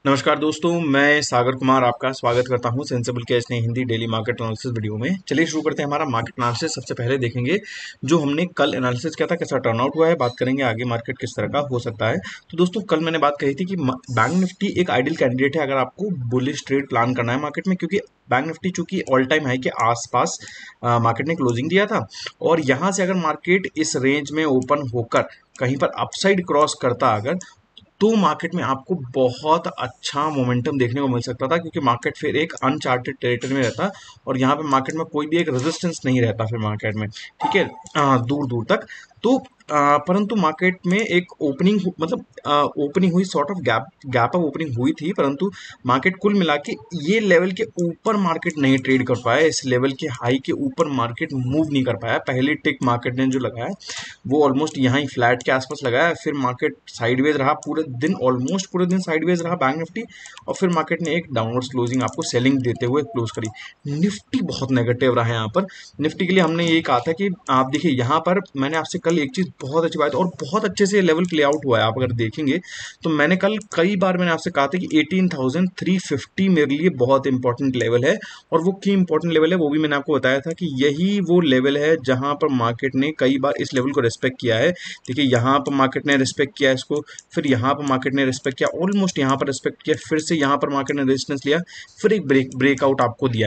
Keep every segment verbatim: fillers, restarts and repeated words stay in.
नमस्कार दोस्तों, मैं सागर कुमार आपका स्वागत करता हूं सेंसिबल कैश ने Hindi daily market analysis video में। चलिए शुरू करते हैं हमारा मार्केट एनालिसिस। सबसे पहले देखेंगे जो हमने कल एनालिसिस किया था कैसा टर्नआउट हुआ है, बात करेंगे आगे मार्केट किस तरह का हो सकता है। तो दोस्तों कल मैंने बात कही थी कि बैंक निफ्टी एक आइडियल कैंडिडेट है अगर आपको बुलिश ट्रेड प्लान करना है मार्केट में, क्योंकि बैंक निफ्टी चूंकि ऑल टाइम हाई के आसपास मार्केट ने क्लोजिंग दिया था और यहाँ से अगर मार्केट इस रेंज में ओपन होकर कहीं पर अपसाइड क्रॉस करता अगर, तो मार्केट में आपको बहुत अच्छा मोमेंटम देखने को मिल सकता था, क्योंकि मार्केट फिर एक अनचार्टेड टेरिटरी में रहता और यहाँ पे मार्केट में कोई भी एक रेजिस्टेंस नहीं रहता फिर मार्केट में, ठीक है, आ, दूर दूर तक। तो आ, परंतु मार्केट में एक ओपनिंग मतलब ओपनिंग हुई, sort of gap gap up opening हुई थी, परंतु मार्केट कुल मिला के ये लेवल के ऊपर मार्केट नहीं ट्रेड कर पाया, इस लेवल के हाई के ऊपर मार्केट मूव नहीं कर पाया। पहली टिक मार्केट ने जो लगाया वो ऑलमोस्ट यहाँ ही फ्लैट के आसपास लगाया, फिर मार्केट साइडवेज रहा पूरे दिन, ऑलमोस्ट पूरे दिन साइडवेज रहा बैंक निफ्टी, और फिर मार्केट ने एक डाउनवर्ड क्लोजिंग आपको सेलिंग देते हुए क्लोज करी। निफ्टी बहुत नेगेटिव रहा है यहाँ पर। निफ्टी के लिए हमने ये कहा था कि आप देखिए यहाँ पर मैंने आपसे कल एक चीज बहुत अच्छी बात और बहुत अच्छे से लेवल प्ले आउट हुआ है, आप अगर देखेंगे तो मैंने कल कई बार मैंने आपसे कहा था कि एटीन थाउजेंड थ्री फिफ्टी मेरे लिए बहुत इंपॉर्टेंट लेवल है, और वो की इंपॉर्टेंट लेवल है वो भी मैंने आपको बताया था कि यही वो लेवल है जहां पर मार्केट ने कई बार इस लेवल को रिस्पेक्ट किया है। देखिए यहाँ पर मार्केट ने रिस्पेक्ट किया इसको, फिर यहाँ पर मार्केट ने रिस्पेक्ट किया, ऑलमोस्ट यहाँ पर रिस्पेक्ट किया, फिर से यहाँ पर मार्केट ने रेजिस्टेंस लिया, फिर एक ब्रेक ब्रेकआउट आपको दिया,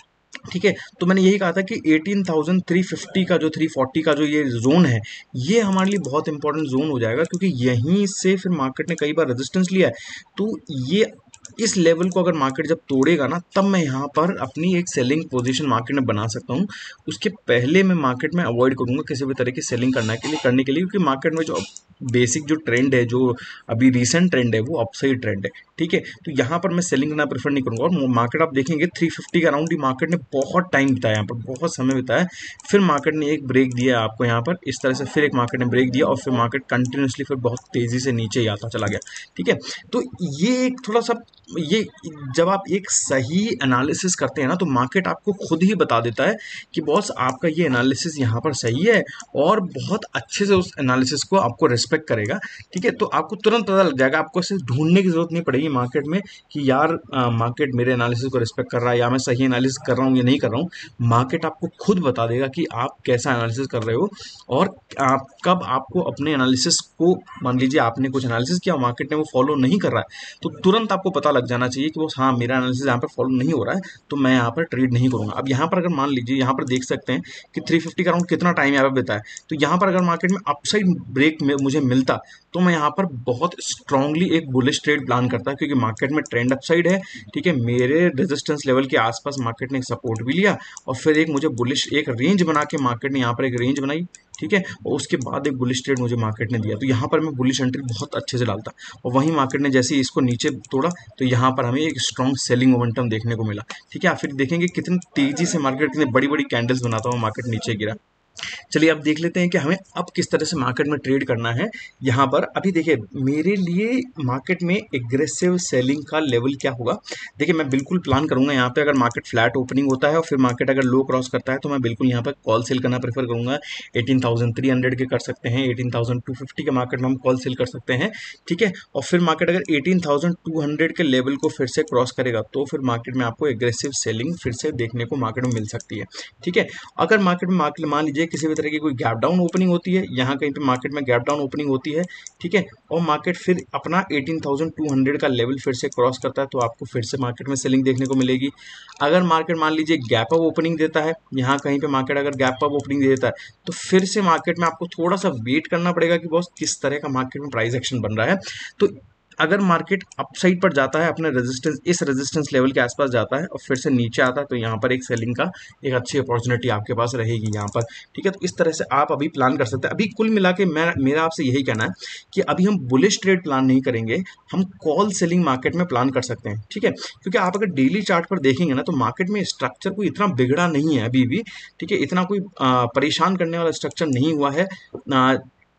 ठीक है। तो मैंने यही कहा था कि एटीन थाउजेंड थ्री फिफ्टी का जो थ्री फोर्टी का जो ये जोन है, ये हमारे लिए बहुत इंपॉर्टेंट जोन हो जाएगा, क्योंकि यहीं से फिर मार्केट ने कई बार रेजिस्टेंस लिया है। तो ये इस लेवल को अगर मार्केट जब तोड़ेगा ना, तब मैं यहाँ पर अपनी एक सेलिंग पोजीशन मार्केट में बना सकता हूँ। उसके पहले मैं मार्केट में अवॉइड करूंगा किसी भी तरह की सेलिंग करने के लिए करने के लिए क्योंकि मार्केट में जो बेसिक जो ट्रेंड है, जो अभी रिसेंट ट्रेंड है, वो अपसाइड ट्रेंड है, ठीक है। तो यहाँ पर मैं सेलिंग करना प्रेफर नहीं करूंगा। और मार्केट आप देखेंगे थ्री फिफ्टी का अराउंड ही मार्केट ने बहुत टाइम बिताया, यहाँ पर बहुत समय बिताया, फिर मार्केट ने एक ब्रेक दिया आपको यहाँ पर इस तरह से, फिर एक मार्केट ने ब्रेक दिया और फिर मार्केट कंटिन्यूसली फिर बहुत तेजी से नीचे ही आता चला गया, ठीक है। तो ये एक थोड़ा सा ये जब आप एक सही एनालिसिस करते हैं ना, तो मार्केट आपको खुद ही बता देता है कि बॉस आपका ये एनालिसिस यहाँ पर सही है, और बहुत अच्छे से उस एनालिसिस को आपको रिस्पेक्ट करेगा, ठीक है। तो आपको तुरंत पता लग जाएगा, आपको सिर्फ ढूंढने की जरूरत नहीं पड़ेगी मार्केट में कि यार मार्केट मेरे एनालिसिस को रिस्पेक्ट कर रहा है या मैं सही एनालिसिस कर रहा हूँ या नहीं कर रहा हूँ। मार्केट आपको खुद बता देगा कि आप कैसा एनालिसिस कर रहे हो, और आप कब आपको अपने एनालिसिस को, मान लीजिए आपने कुछ एनालिसिस किया, मार्केट ने वो फॉलो नहीं कर रहा है, तो तुरंत आपको पता लग जाना चाहिए कि वो हाँ मेरा एनालिसिस यहाँ पर फॉलो नहीं हो रहा है, तो मैं यहाँ पर ट्रेड नहीं करूंगा। अब यहाँ पर अगर मान लीजिए, यहाँ पर देख सकते हैं कि थ्री फिफ्टी का अराउंड कितना टाइम यहाँ पर बिता है, तो यहाँ पर अगर मार्केट में अपसाइड ब्रेक में मुझे मिलता, तो मैं यहाँ पर बहुत स्ट्रांगली एक बुलिश ट्रेड प्लान करता, क्योंकि मार्केट में ट्रेंड अपसाइड है, ठीक है। मेरे रेजिस्टेंस लेवल के आसपास मार्केट ने एक सपोर्ट भी लिया, और फिर एक मुझे बुलिश एक रेंज बना के मार्केट ने यहाँ पर एक रेंज बनाई, ठीक है, और उसके बाद एक बुलिश ट्रेड मुझे मार्केट ने दिया, तो यहाँ पर मैं बुलिश एंट्री बहुत अच्छे से डालता, और वहीं मार्केट ने जैसे ही इसको नीचे तोड़ा, तो यहाँ पर हमें एक स्ट्रॉन्ग सेलिंग मोमेंटम देखने को मिला, ठीक है। आप फिर देखेंगे कितनी तेजी से मार्केट, कितनी बड़ी बड़ी कैंडल्स बनाता हुआ मार्केट नीचे गिरा। चलिए अब देख लेते हैं कि हमें अब किस तरह से मार्केट में ट्रेड करना है। यहाँ पर अभी देखिए मेरे लिए मार्केट में एग्रेसिव सेलिंग का लेवल क्या होगा, देखिए मैं बिल्कुल प्लान करूंगा यहाँ पे, अगर मार्केट फ्लैट ओपनिंग होता है और फिर मार्केट अगर लो क्रॉस करता है, तो मैं बिल्कुल यहाँ पर कॉल सेल करना प्रेफर करूंगा। एटीन थाउजेंड थ्री हंड्रेड के कर सकते हैं, एटीन थाउजेंड टू फिफ्टी के मार्केट में हम कॉल सेल कर सकते हैं, ठीक है। और फिर मार्केट अगर एटीन थाउजेंड टू हंड्रेड के लेवल को फिर से क्रॉस करेगा, तो फिर मार्केट में आपको एग्रेसिव सेलिंग फिर से देखने को मार्केट में मिल सकती है, ठीक है। अगर मार्केट में मार्केट मान लीजिए किसी भी तरह की कोई गैप डाउन ओपनिंग होती है, यहाँ कहीं पे मार्केट में गैप डाउन ओपनिंग होती है, ठीक है, और मार्केट फिर अपना एटीन थाउजेंड टू हंड्रेड का लेवल फिर से क्रॉस करता है, तो आपको फिर से मार्केट में सेलिंग देखने को मिलेगी। अगर मार्केट मान लीजिए गैप अप ओपनिंग देता है, यहाँ कहीं पे मार्केट अगर गैप अप ओपनिंग देता है, तो फिर से मार्केट में आपको थोड़ा सा वेट करना पड़ेगा कि बॉस किस तरह का मार्केट में प्राइस एक्शन बन रहा है। तो अगर मार्केट अपसाइड पर जाता है, अपने रेजिस्टेंस इस रेजिस्टेंस लेवल के आसपास जाता है और फिर से नीचे आता है, तो यहाँ पर एक सेलिंग का एक अच्छी अपॉर्चुनिटी आपके पास रहेगी यहाँ पर, ठीक है। तो इस तरह से आप अभी प्लान कर सकते हैं। अभी कुल मिला के मैं मेरा आपसे यही कहना है कि अभी हम बुलिश ट्रेड प्लान नहीं करेंगे, हम कॉल सेलिंग मार्केट में प्लान कर सकते हैं, ठीक है। क्योंकि आप अगर डेली चार्ट पर देखेंगे ना, तो मार्केट में स्ट्रक्चर कोई इतना बिगड़ा नहीं है अभी भी, ठीक है, इतना कोई आ, परेशान करने वाला स्ट्रक्चर नहीं हुआ है। आ,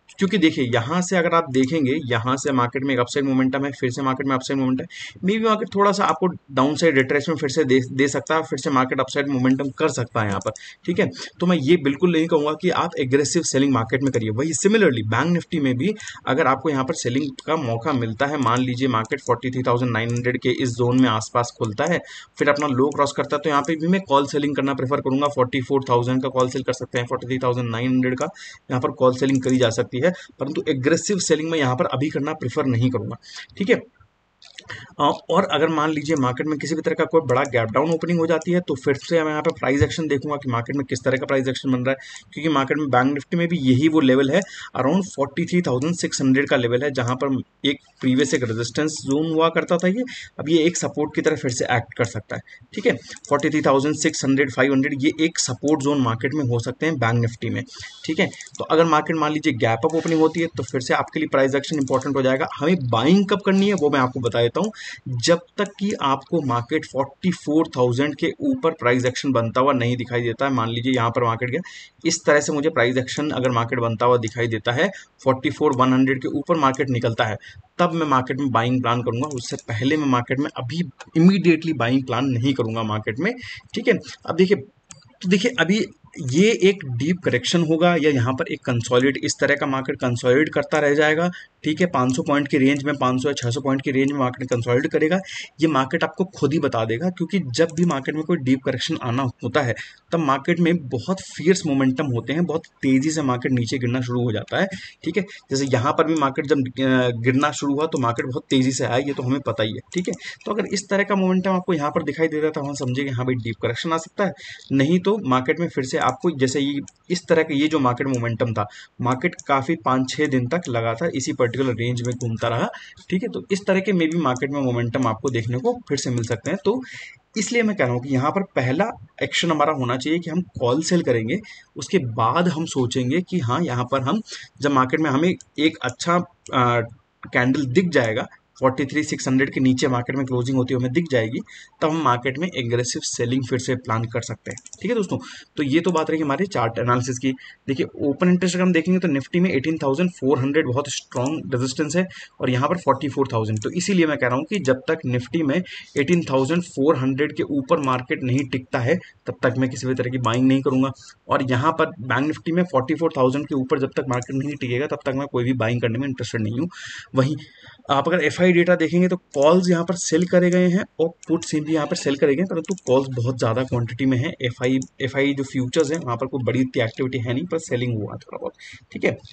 क्योंकि देखिए यहाँ से अगर आप देखेंगे, यहाँ से मार्केट में एक अपसाइड मोमेंटम है, फिर से मार्केट में अपसाइड मोमेंटम है, मे बी मार्केट थोड़ा सा आपको डाउन साइड रिट्रेसमेंट फिर से दे दे सकता है, फिर से मार्केट अपसाइड मोमेंटम कर सकता है यहाँ पर, ठीक है। तो मैं ये बिल्कुल नहीं कहूँगा कि आप एग्रेसिव सेलिंग मार्केट में करिए। वही सिमिलरली बैंक निफ्टी में भी अगर आपको यहाँ पर सेलिंग का मौका मिलता है, मान लीजिए market forty three thousand nine hundred के इस जोन में आसपास खुलता है, फिर अपना लो क्रॉस करता है, तो यहाँ पे भी मैं कॉल सेलिंग करना प्रेफर करूंगा। फोर्टी फोर थाउजेंड का कॉल सेल कर सकते हैं, forty three thousand nine hundred का यहाँ पर कॉल सेलिंग करी जा सकती है, परंतु एग्रेसिव सेलिंग में यहाँ पर अभी करना प्रेफर नहीं करूंगा, ठीक है। अ, और अगर मान लीजिए मार्केट में किसी भी तरह का कोई बड़ा गैप डाउन ओपनिंग हो जाती है, तो फिर से मैं यहाँ पे प्राइस एक्शन देखूंगा कि मार्केट में किस तरह का प्राइस एक्शन बन रहा है, क्योंकि मार्केट में बैंक निफ्टी में भी यही वो लेवल है, around forty three thousand six hundred का लेवल है, जहां पर एक प्रीवियस एक रेजिस्टेंस जोन हुआ करता था ये, अब ये एक सपोर्ट की तरह फिर से एक्ट कर सकता है, ठीक है। Forty three thousand six hundred five hundred ये एक सपोर्ट जोन मार्केट में हो सकते हैं बैंक निफ्टी में, ठीक है। तो अगर मार्केट मान लीजिए गैप अप ओपनिंग होती है, तो फिर से आपके लिए प्राइस एक्शन इंपॉर्टेंट हो जाएगा। हमें बाइंग कब करनी है वो मैं आपको बता देता हूँ, जब तक कि आपको मार्केट फोर्टी फोर थाउजेंड के ऊपर प्राइस एक्शन बनता हुआ नहीं दिखाई देता है। मान लीजिए यहाँ पर मार्केट गया, इस तरह से मुझे प्राइस एक्शन अगर मार्केट बनता हुआ दिखाई देता है, फोर्टी फोर वन हंड्रेड के ऊपर मार्केट निकलता है, तब मैं मार्केट में बाइंग प्लान करूंगा। उससे पहले मैं मार्केट में अभी इमीडिएटली बाइंग प्लान नहीं करूंगा मार्केट में, ठीक है। अब देखिए, तो देखिए अभी ये एक डीप करेक्शन होगा या यहाँ पर एक कंसोलिडेट, इस तरह का मार्केट कंसोलिडेट करता रह जाएगा, ठीक है। पाँच सौ पॉइंट की रेंज में, पाँच सौ या छह सौ पॉइंट की रेंज में मार्केट कंसोलिडेट करेगा, ये मार्केट आपको खुद ही बता देगा। क्योंकि जब भी मार्केट में कोई डीप करेक्शन आना होता है, तब मार्केट में बहुत फियर्स मोमेंटम होते हैं, बहुत तेजी से मार्केट नीचे गिरना शुरू हो जाता है, ठीक है। जैसे यहाँ पर भी मार्केट जब गिरना शुरू हुआ तो मार्केट बहुत तेजी से आया, ये तो हमें पता ही है, ठीक है। तो अगर इस तरह का मोमेंटम आपको यहाँ पर दिखाई देता है, तो हम समझेंगे हाँ भाई डीप करेक्शन आ सकता है, नहीं तो मार्केट में फिर से आपको जैसे ये इस तरह का ये जो मार्केट मोमेंटम था, मार्केट काफी पाँच छः दिन तक लगातार इसी पर्टिकुलर रेंज में घूमता रहा, ठीक है। तो इस तरह के मे बी मार्केट में मोमेंटम आपको देखने को फिर से मिल सकते हैं। तो इसलिए मैं कह रहा हूँ कि यहाँ पर पहला एक्शन हमारा होना चाहिए कि हम कॉल सेल करेंगे, उसके बाद हम सोचेंगे कि हाँ यहाँ पर हम जब मार्केट में हमें एक अच्छा कैंडल दिख जाएगा, फोर्टी थ्री सिक्स हंड्रेड के नीचे मार्केट में क्लोजिंग होती है हमें दिख जाएगी, तब हम मार्केट में एग्रेसिव सेलिंग फिर से प्लान कर सकते हैं, ठीक है दोस्तों। तो ये तो बात रही हमारे चार्ट एनालिसिस की। देखिए ओपन इंटरेस्ट अगर हम देखेंगे तो निफ्टी में एटीन थाउजेंड फोर हंड्रेड बहुत स्ट्रॉन्ग रेजिस्टेंस है, और यहाँ पर फोर्टी फोर थाउजेंड। तो इसीलिए मैं कह रहा हूँ कि जब तक निफ्टी में एटीन थाउजेंड फोर हंड्रेड के ऊपर मार्केट नहीं टिकता है, तब तक मैं किसी भी तरह की बाइंग नहीं करूंगा। और यहाँ पर बैंक निफ्टी में फोर्टी फोर थाउजेंड के ऊपर जब तक मार्केट नहीं टिकेगा, तब तक मैं कोई भी बाइंग करने में इंटरेस्टेड नहीं हूँ। वहीं आप अगर एफ आई डेटा देखेंगे तो कॉल्स यहाँ पर सेल करे गए हैं और पुट्स भी यहाँ पर सेल करे गए, परंतु कॉल्स बहुत ज़्यादा क्वांटिटी में है। एफ आई एफ आई जो फ्यूचर्स हैं वहाँ पर कोई बड़ी इतनी एक्टिविटी है नहीं, पर सेलिंग हुआ थोड़ा बहुत, ठीक है।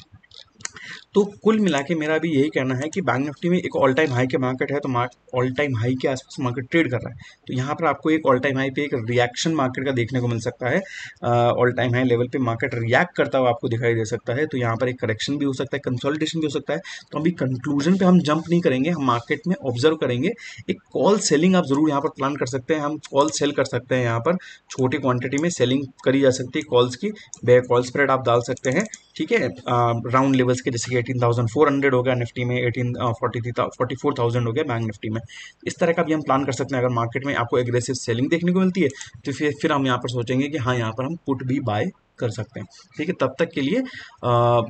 तो कुल मिला के मेरा भी यही कहना है कि बैंक निफ्टी में एक ऑल टाइम हाई के मार्केट है, तो ऑल टाइम हाई के आसपास मार्केट ट्रेड कर रहा है, तो यहाँ पर आपको एक ऑल टाइम हाई पे एक रिएक्शन मार्केट का देखने को मिल सकता है। ऑल टाइम हाई लेवल पे मार्केट रिएक्ट करता हुआ आपको दिखाई दे सकता है, तो यहाँ पर एक करेक्शन भी हो सकता है, कंसोलिडेशन भी हो सकता है। तो अभी कंक्लूजन पे हम जंप नहीं करेंगे, हम मार्केट में ऑब्जर्व करेंगे। एक कॉल सेलिंग आप जरूर यहाँ पर प्लान कर सकते हैं, हम कॉल सेल कर सकते हैं, यहाँ पर छोटी क्वांटिटी में सेलिंग करी जा सकती है कॉल्स की, बे कॉल स्प्रेड आप डाल सकते हैं, ठीक है। राउंड लेवल्स के जैसे कि एटीन थाउजेंड फोर हंड्रेड हो गया निफ्टी में, eighteen forty three forty four thousand हो गया बैंक निफ्टी में, इस तरह का भी हम प्लान कर सकते हैं। अगर मार्केट में आपको एग्रेसिव सेलिंग देखने को मिलती है, तो फिर फिर हम यहाँ पर सोचेंगे कि हाँ यहाँ पर हम पुट भी बाय कर सकते हैं, ठीक है। तब तक के लिए आ,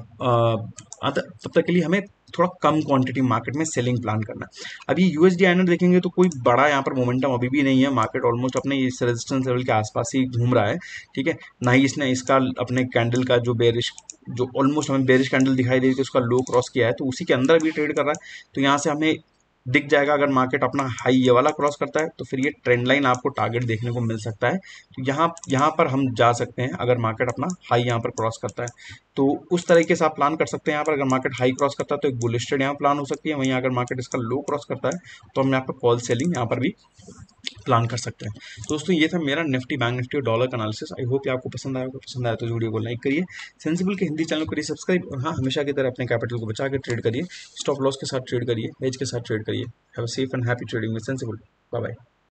आ, तब तक के लिए हमें थोड़ा कम क्वांटिटी मार्केट में सेलिंग प्लान करना है। अभी यूएसडी आईएनआर देखेंगे तो कोई बड़ा यहाँ पर मोमेंटम अभी भी नहीं है, मार्केट ऑलमोस्ट अपने इस रेजिस्टेंस लेवल के आसपास ही घूम रहा है, ठीक है। ना ही इसने इसका अपने कैंडल का जो बेरिश जो ऑलमोस्ट हमें बेरिश कैंडल दिखाई दे रही थी उसका लो क्रॉस किया है, तो उसी के अंदर भी ट्रेड कर रहा है। तो यहाँ से हमें दिख जाएगा अगर मार्केट अपना हाई ये वाला क्रॉस करता है, तो फिर ये ट्रेंड लाइन आपको टारगेट देखने को मिल सकता है। तो यहाँ यहाँ पर हम जा सकते हैं अगर मार्केट अपना हाई यहाँ पर क्रॉस करता है, तो उस तरीके से आप प्लान कर सकते हैं। यहाँ पर अगर मार्केट हाई क्रॉस करता है तो एक बुलिश ट्रेड यहाँ प्लान हो सकती है, वहीं अगर मार्केट इसका लो क्रॉस करता है तो हम यहाँ पर कॉल सेलिंग यहाँ पर भी प्लान कर सकते हैं। तो दोस्तों ये था मेरा निफ्टी बैंक निफ्टी और डॉलर का एनालिसिस। आई होप आपको पसंद आया, पसंद आया तो इस वीडियो को लाइक करिए, सेंसिबल के हिंदी चैनल को करिए सब्सक्राइब, और हाँ हमेशा की तरह अपने कैपिटल को बचा कर ट्रेड करिए, स्टॉप लॉस के साथ ट्रेड करिए, हेज के साथ ट्रेड करिए। Have a safe and happy trading with sensible. Bye bye.